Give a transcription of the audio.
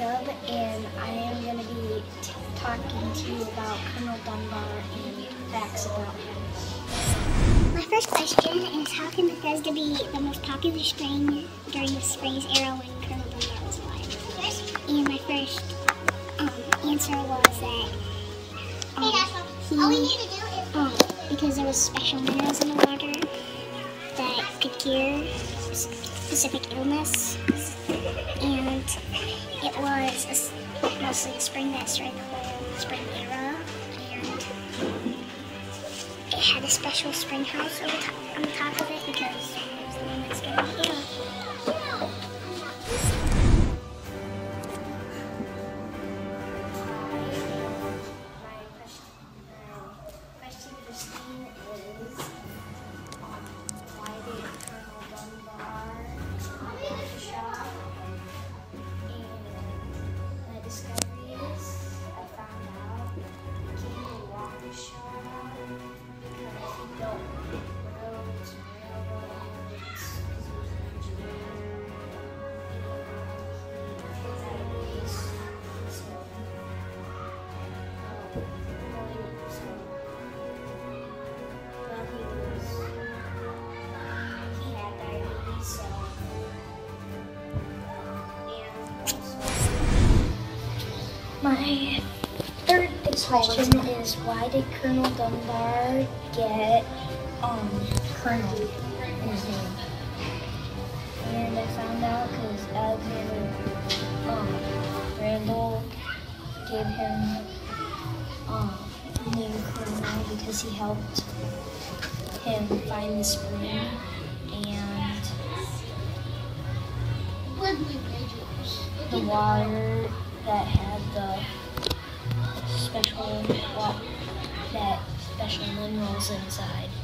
Jacob, and I am going to be talking to you about Colonel Dunbar and facts about him. My first question is, how can Bethesda be the most popular spring during the spring's era when Colonel Dunbar was alive? And my first answer was that because there was special minerals in the water that could cure specific illness, and it was mostly the spring that started the whole spring era, and it had a special spring house on the top of it because it was the one that started the era. My third question is, why did Colonel Dunbar get Colonel in his name? And I found out because Alexander Randall gave him the name Colonel because he helped him find the spring, and the water that had the special minerals inside.